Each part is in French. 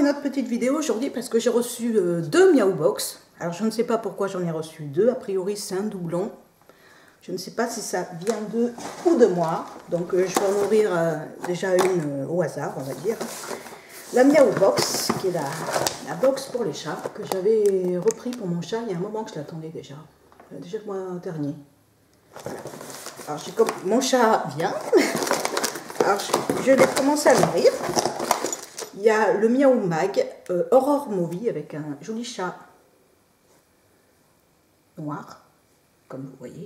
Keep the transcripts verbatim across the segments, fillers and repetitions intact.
une autre petite vidéo aujourd'hui parce que j'ai reçu euh, deux Miaou Box. Alors je ne sais pas pourquoi j'en ai reçu deux, a priori c'est un doublon. Je ne sais pas si ça vient d'eux ou de moi. Donc euh, je vais en ouvrir euh, déjà une euh, au hasard, on va dire. La Miaou Box, qui est la, la box pour les chats, que j'avais repris pour mon chat il y a un moment que je l'attendais déjà. Euh, déjà le mois dernier. Voilà. Alors j'ai comme mon chat vient. Alors je, je vais commencer à l'ouvrir. Il y a le Miaou Mag euh, Horror Movie avec un joli chat noir, comme vous voyez.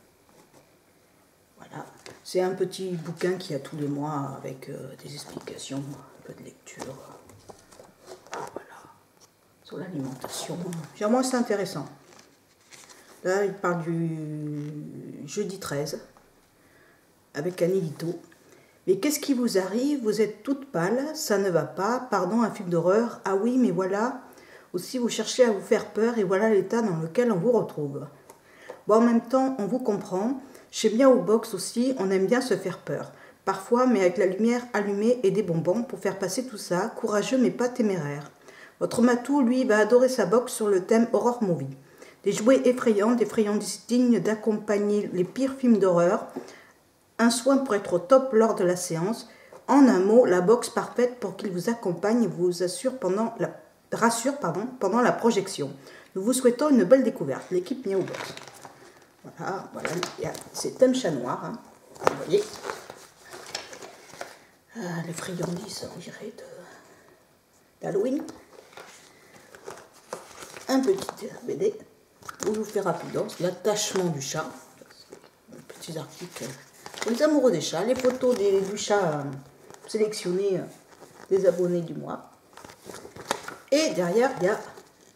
Voilà, c'est un petit bouquin qui a tous les mois avec euh, des explications, un peu de lecture. Voilà, sur l'alimentation. Généralement c'est intéressant. Là il parle du jeudi treize avec Anilito. Mais qu'est-ce qui vous arrive? Vous êtes toute pâle, ça ne va pas, pardon, un film d'horreur. Ah oui, mais voilà, aussi vous cherchez à vous faire peur et voilà l'état dans lequel on vous retrouve. Bon, en même temps, on vous comprend. Chez Miaou Box aussi, on aime bien se faire peur. Parfois, mais avec la lumière allumée et des bonbons pour faire passer tout ça, courageux mais pas téméraire. Votre matou, lui, va adorer sa box sur le thème Horror Movie. Des jouets effrayants, des friandises dignes d'accompagner les pires films d'horreur. Un soin pour être au top lors de la séance. En un mot, la box parfaite pour qu'il vous accompagne et vous assure pendant la, rassure pardon, pendant la projection. Nous vous souhaitons une belle découverte. L'équipe Miaou Box. Voilà, voilà, c'est un chat noir, hein, vous voyez. Ah, les friandises, on dirait, d'Halloween. Un petit B D. Je vous fais rapidement, l'attachement du chat. Petits articles. Pour les amoureux des chats, les photos des, du chat euh, sélectionnés euh, des abonnés du mois. Et derrière, il y a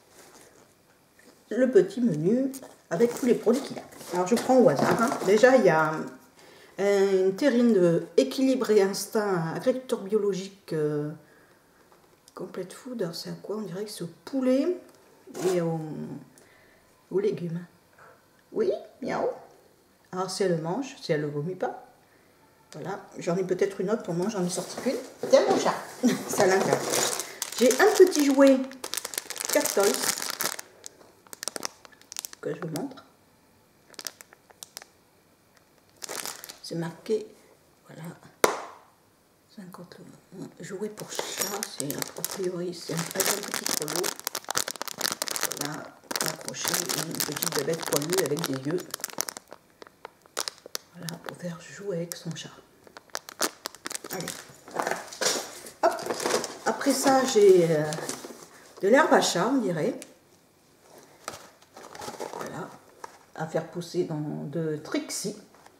le petit menu avec tous les produits qu'il y a. Alors, je prends au hasard. Hein. Déjà, il y a euh, une terrine de équilibre et instinct agriculture biologique euh, complète food. Alors, c'est à quoi? On dirait que c'est au poulet et au, aux légumes. Oui, miaou. Alors si elle le mange, si elle ne le vomit pas. Voilà, j'en ai peut-être une autre pour moi, j'en ai sorti qu'une. Tiens mon chat, ça l'intéresse. J'ai un petit jouet Cat Toys que je vous montre. C'est marqué, voilà, cinquante jouets pour chat, c'est a priori, c'est un, un petit rouleau. Voilà, accroché, une petite bébête poilue avec des yeux. Voilà, pour faire jouer avec son chat. Allez. Hop. Après ça, j'ai euh, de l'herbe à chat, on dirait. Voilà. À faire pousser dans de Trixie.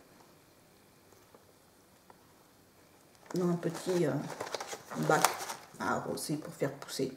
Dans un petit euh, bac à arroser pour faire pousser.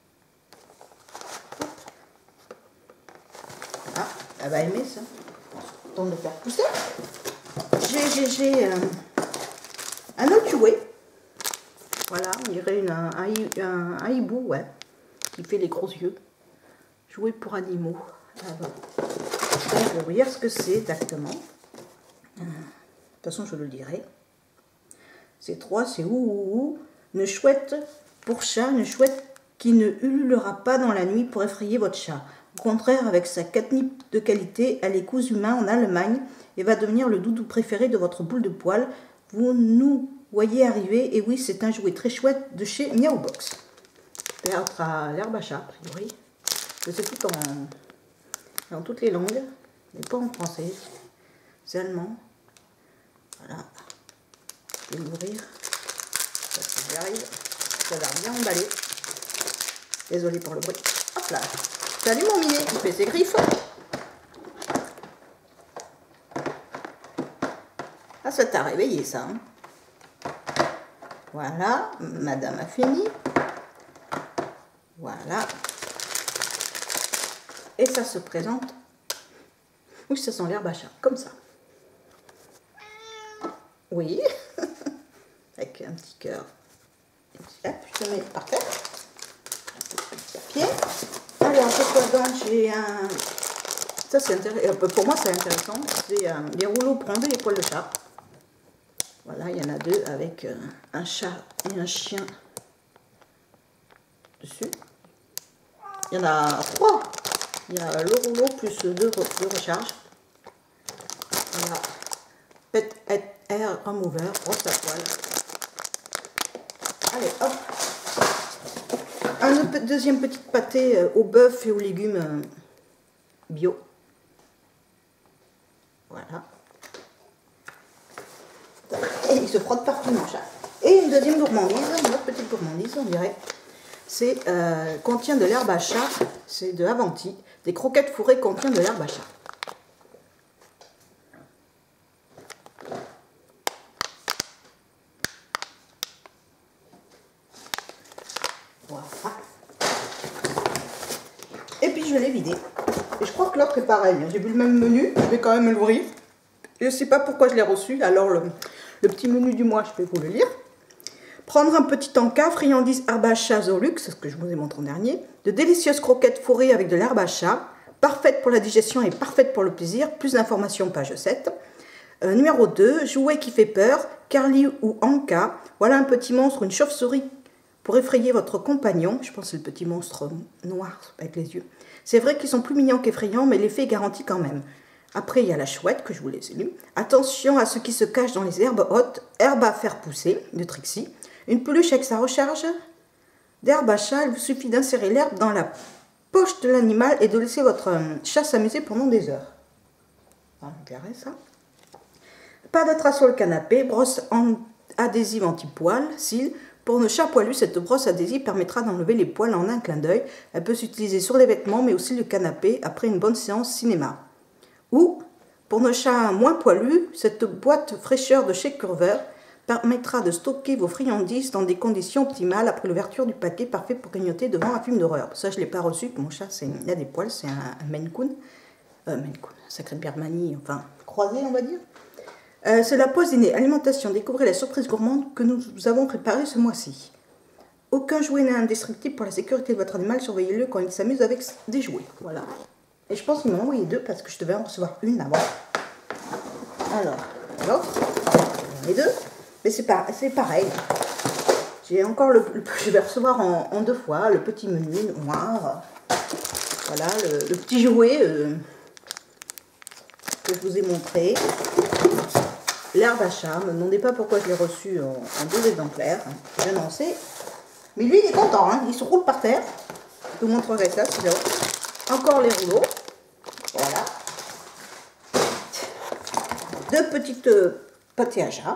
Voilà. Elle va aimer ça. Temps de faire pousser. J'ai euh, un autre jouet. Voilà, on dirait une, un, un, un hibou, ouais, qui fait les gros yeux. Jouet pour animaux. Alors, je vais ouvrir ce que c'est exactement. De toute façon, je le dirai. C'est trois, c'est ouh, ouh, ouh. Une chouette pour chat, une chouette qui ne ululera pas dans la nuit pour effrayer votre chat. Au contraire, avec sa catnip de qualité, elle est cousue main en Allemagne et va devenir le doudou préféré de votre boule de poil. Vous nous voyez arriver, et oui, c'est un jouet très chouette de chez Miaou Box. Théâtre à l'herbe à chat, a priori. C'est tout en, en toutes les langues, mais pas en français. C'est allemand. Voilà. Je vais l'ouvrir. Ça, j'y arrive. Ça a l'air bien emballé. Désolée pour le bruit. Hop là. Salut mon minet, il fait ses griffes. Ah, ça t'a réveillé ça. Hein. Voilà, madame a fini. Voilà. Et ça se présente. Oui, ça sent l'herbe à chat, comme ça. Oui. Avec un petit cœur. Hop, je te mets par terre. Papier. Alors, je quoi donc j'ai un. Ça, c'est intéressant. Pour moi, c'est intéressant. C'est euh, les rouleaux pour enlever les poils de chat. Voilà, il y en a deux avec euh, un chat et un chien dessus. Il y en a trois. Il y a le rouleau plus deux, deux recharges. Voilà. Pet Air Remover, brosse à poil. Allez, hop. Un deuxième petit pâté au bœuf et aux légumes bio. Voilà. Et il se frotte partout mon chat. Et une deuxième gourmandise, une autre petite gourmandise on dirait. C'est euh, contient de l'herbe à chat, c'est de Avanti. Des croquettes fourrées contient de l'herbe à chat. Voilà. Et puis je l'ai vidé. Et je crois que l'autre est pareil. J'ai vu le même menu, je vais quand même l'ouvrir. Je ne sais pas pourquoi je l'ai reçu, alors le, le petit menu du mois, je vais vous le lire. Prendre un petit encas, friandises herbe à chat Zolux, c'est ce que je vous ai montré en dernier. De délicieuses croquettes fourrées avec de l'herbe à chat, parfaite pour la digestion et parfaite pour le plaisir. Plus d'informations, page sept. Euh, numéro deux, jouet qui fait peur, Carly ou Anka. Voilà un petit monstre, une chauve-souris pour effrayer votre compagnon. Je pense que c'est le petit monstre noir avec les yeux. C'est vrai qu'ils sont plus mignons qu'effrayants, mais l'effet est garanti quand même. Après, il y a la chouette que je vous laisse lu. Attention à ce qui se cache dans les herbes hautes. Herbe à faire pousser, de Trixie. Une peluche avec sa recharge d'herbe à chat. Il vous suffit d'insérer l'herbe dans la poche de l'animal et de laisser votre chat s'amuser pendant des heures. On verrait ça. Pas de traces sur le canapé. Brosse en adhésive anti-poil, cils. Pour nos chats poilus, cette brosse adhésive permettra d'enlever les poils en un clin d'œil. Elle peut s'utiliser sur les vêtements, mais aussi le canapé après une bonne séance cinéma. Ou, pour nos chats moins poilus, cette boîte fraîcheur de chez Curver permettra de stocker vos friandises dans des conditions optimales après l'ouverture du paquet, parfait pour grignoter devant un film d'horreur. Ça, je ne l'ai pas reçu, mon chat, il a des poils, c'est un, un Maine Coon. Euh, Maine Coon, un sacré Birmanie, enfin, croisé, on va dire. Euh, c'est la pause dîner, alimentation. Découvrez la surprise gourmande que nous avons préparée ce mois-ci. Aucun jouet n'est indestructible pour la sécurité de votre animal. Surveillez-le quand il s'amuse avec des jouets. Voilà. Et je pense qu'il m'a envoyé deux parce que je devais en recevoir une avant. Alors, l'autre, les deux. Mais c'est pas, c'est pareil. J'ai encore le, le, je vais recevoir en, en deux fois le petit menu noir. Voilà, le, le petit jouet euh, que je vous ai montré. L'herbe à chat. Ne me demandez pas pourquoi je l'ai reçu en, en deux exemplaires. Je n'en sais. Mais lui, il est content. Hein. Il se roule par terre. Je vous montrerai ça, c'est là. Encore les rouleaux. Voilà. Deux petites euh, pâtés à chat.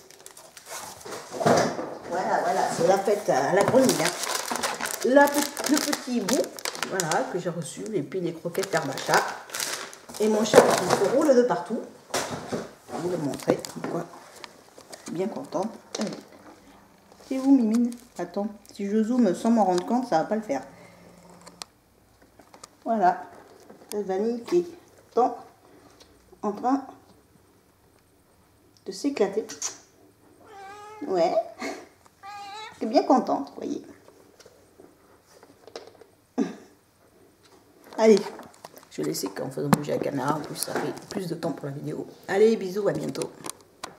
Voilà, voilà, c'est la fête à la grenouille. Hein. La, le petit bout, voilà, que j'ai reçu, et puis les croquettes d'herbe à chat. Et mon chat qui se roule de partout. Je vais vous le montrer. Voilà. Bien contente. C'est où, Mimine? Attends, si je zoome sans m'en rendre compte, ça va pas le faire. Voilà. La vanille qui est en, en train de s'éclater. Ouais. Je suis bien contente, vous voyez. Allez, je vais laisser qu'en faisant bouger la caméra, en plus ça fait plus de temps pour la vidéo. Allez, bisous, à bientôt.